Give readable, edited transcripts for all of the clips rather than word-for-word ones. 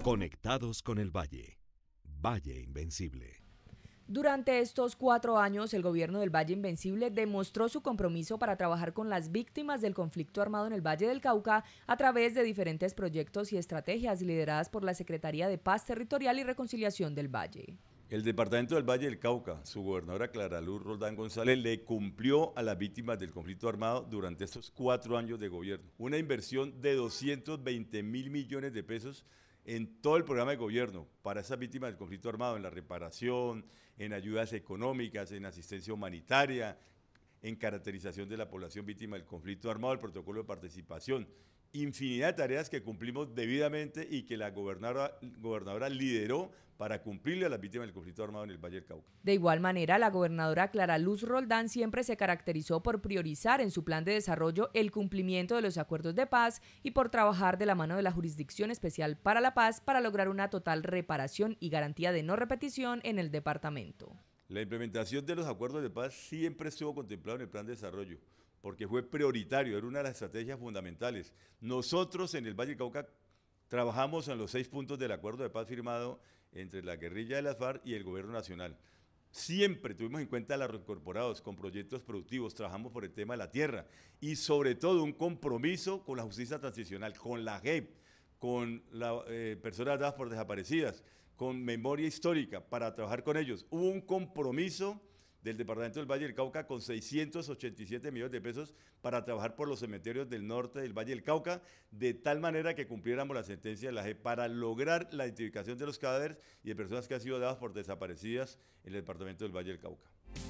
Conectados con el Valle. Valle Invencible. Durante estos 4 años, el gobierno del Valle Invencible demostró su compromiso para trabajar con las víctimas del conflicto armado en el Valle del Cauca a través de diferentes proyectos y estrategias lideradas por la Secretaría de Paz Territorial y Reconciliación del Valle. El departamento del Valle del Cauca, su gobernadora Clara Luz Roldán González, le cumplió a las víctimas del conflicto armado durante estos 4 años de gobierno. Una inversión de 220.000 millones de pesos en todo el programa de gobierno para esas víctimas del conflicto armado, en la reparación, en ayudas económicas, en asistencia humanitaria, en caracterización de la población víctima del conflicto armado, el protocolo de participación. Infinidad de tareas que cumplimos debidamente y que la gobernadora lideró para cumplirle a las víctimas del conflicto armado en el Valle del Cauca. De igual manera, la gobernadora Clara Luz Roldán siempre se caracterizó por priorizar en su plan de desarrollo el cumplimiento de los acuerdos de paz y por trabajar de la mano de la Jurisdicción Especial para la Paz para lograr una total reparación y garantía de no repetición en el departamento. La implementación de los acuerdos de paz siempre estuvo contemplado en el plan de desarrollo, porque fue prioritario, era una de las estrategias fundamentales. Nosotros en el Valle del Cauca trabajamos en los 6 puntos del acuerdo de paz firmado entre la guerrilla de las FARC y el gobierno nacional. Siempre tuvimos en cuenta a los reincorporados con proyectos productivos, trabajamos por el tema de la tierra y sobre todo un compromiso con la justicia transicional, con la JEP, con las personas dadas por desaparecidas, con memoria histórica para trabajar con ellos. Hubo un compromiso del departamento del Valle del Cauca con 687 millones de pesos para trabajar por los cementerios del norte del Valle del Cauca, de tal manera que cumpliéramos la sentencia de la JEP para lograr la identificación de los cadáveres y de personas que han sido dadas por desaparecidas en el departamento del Valle del Cauca.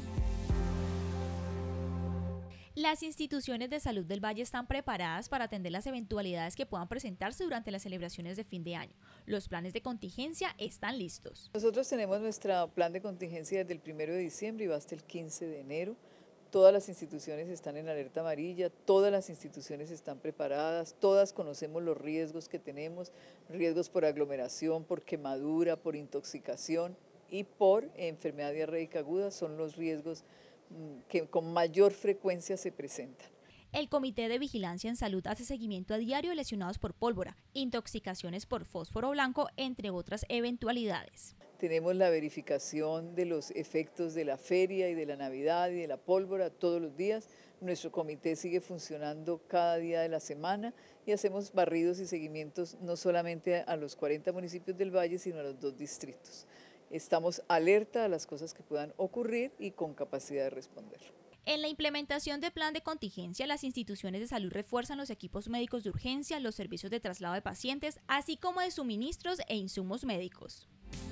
Las instituciones de salud del Valle están preparadas para atender las eventualidades que puedan presentarse durante las celebraciones de fin de año. Los planes de contingencia están listos. Nosotros tenemos nuestro plan de contingencia desde el 1 de diciembre y va hasta el 15 de enero. Todas las instituciones están en alerta amarilla, todas las instituciones están preparadas, todas conocemos los riesgos que tenemos, riesgos por aglomeración, por quemadura, por intoxicación y por enfermedad diarreica aguda son los riesgos que con mayor frecuencia se presentan. El Comité de Vigilancia en Salud hace seguimiento a diario de lesionados por pólvora, intoxicaciones por fósforo blanco, entre otras eventualidades. Tenemos la verificación de los efectos de la feria y de la Navidad y de la pólvora todos los días. Nuestro comité sigue funcionando cada día de la semana y hacemos barridos y seguimientos no solamente a los 40 municipios del Valle, sino a los 2 distritos. Estamos alerta a las cosas que puedan ocurrir y con capacidad de responder. En la implementación del plan de contingencia, las instituciones de salud refuerzan los equipos médicos de urgencia, los servicios de traslado de pacientes, así como de suministros e insumos médicos.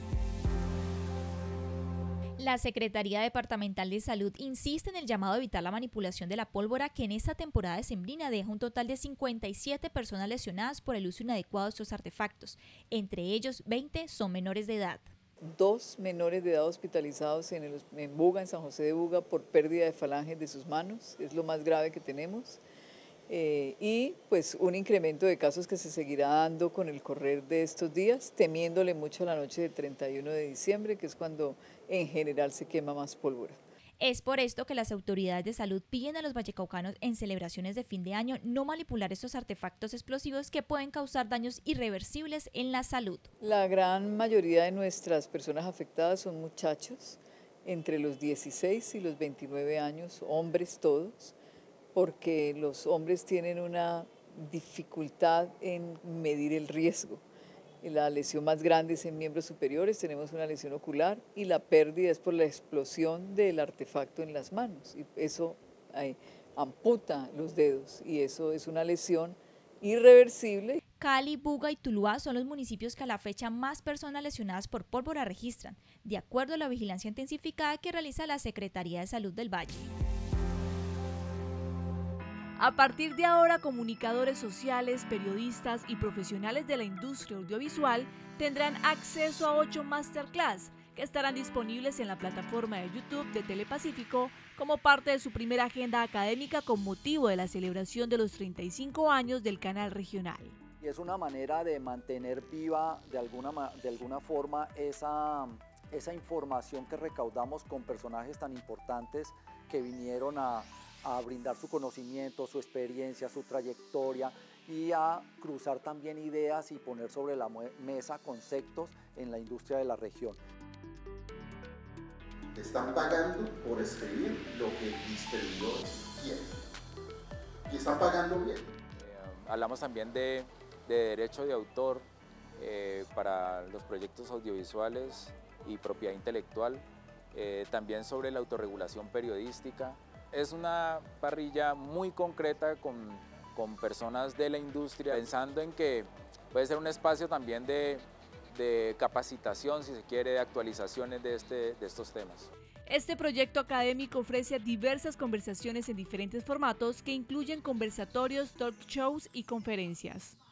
La Secretaría Departamental de Salud insiste en el llamado a evitar la manipulación de la pólvora, que en esta temporada decembrina deja un total de 57 personas lesionadas por el uso inadecuado de estos artefactos. Entre ellos, 20 son menores de edad. 2 menores de edad hospitalizados en Buga, en San José de Buga, por pérdida de falanges de sus manos, es lo más grave que tenemos. Y pues un incremento de casos que se seguirá dando con el correr de estos días, temiéndole mucho la noche del 31 de diciembre, que es cuando en general se quema más pólvora. Es por esto que las autoridades de salud piden a los vallecaucanos en celebraciones de fin de año no manipular estos artefactos explosivos que pueden causar daños irreversibles en la salud. La gran mayoría de nuestras personas afectadas son muchachos entre los 16 y los 29 años, hombres todos, porque los hombres tienen una dificultad en medir el riesgo. La lesión más grande es en miembros superiores, tenemos una lesión ocular y la pérdida es por la explosión del artefacto en las manos. Y eso amputa los dedos y eso es una lesión irreversible. Cali, Buga y Tuluá son los municipios que a la fecha más personas lesionadas por pólvora registran, de acuerdo a la vigilancia intensificada que realiza la Secretaría de Salud del Valle. A partir de ahora, comunicadores sociales, periodistas y profesionales de la industria audiovisual tendrán acceso a 8 masterclass que estarán disponibles en la plataforma de YouTube de Telepacífico como parte de su primera agenda académica con motivo de la celebración de los 35 años del canal regional. Y es una manera de mantener viva de alguna forma esa información que recaudamos con personajes tan importantes que vinieron a brindar su conocimiento, su experiencia, su trayectoria y a cruzar también ideas y poner sobre la mesa conceptos en la industria de la región. Están pagando por escribir lo que el distribuidor quiere y están pagando bien. Hablamos también de derecho de autor para los proyectos audiovisuales y propiedad intelectual, también sobre la autorregulación periodística. Es una parrilla muy concreta con personas de la industria, pensando en que puede ser un espacio también de capacitación, si se quiere, de actualizaciones de estos temas. Este proyecto académico ofrece diversas conversaciones en diferentes formatos que incluyen conversatorios, talk shows y conferencias.